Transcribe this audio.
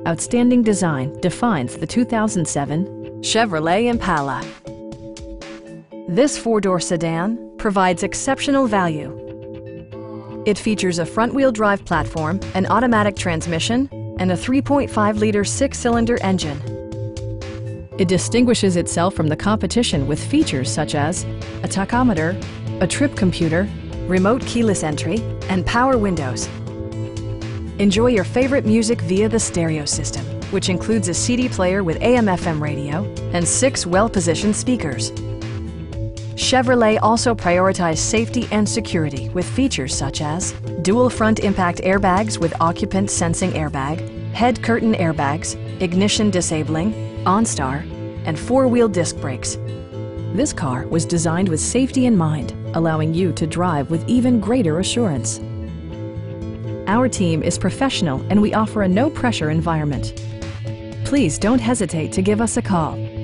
Outstanding design defines the 2007 Chevrolet Impala. This four-door sedan provides exceptional value. It features a front-wheel drive platform, an automatic transmission, and a 3.5-liter six-cylinder engine. It distinguishes itself from the competition with features such as a tachometer, a trip computer, remote keyless entry, and power windows. Enjoy your favorite music via the stereo system, which includes a CD player with AM/FM radio and 6 well-positioned speakers. Chevrolet also prioritized safety and security with features such as dual front impact airbags with occupant sensing airbag, head curtain airbags, ignition disabling, OnStar, and 4-wheel disc brakes. This car was designed with safety in mind, allowing you to drive with even greater assurance. Our team is professional and we offer a no-pressure environment. Please don't hesitate to give us a call.